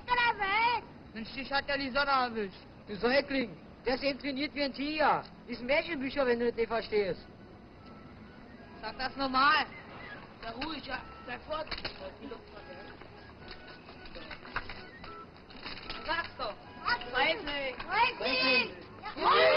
der Welt. Mensch, dich hat ja die Sonne erwischt. Du Säugling, der ist eben trainiert wie ein Tiger. Ist Märchenbücher, wenn du das nicht verstehst. Sag das normal. Sei ruhig, ja. Bleib vorsichtig. Sag's doch. Weiß nicht. Weiß nicht.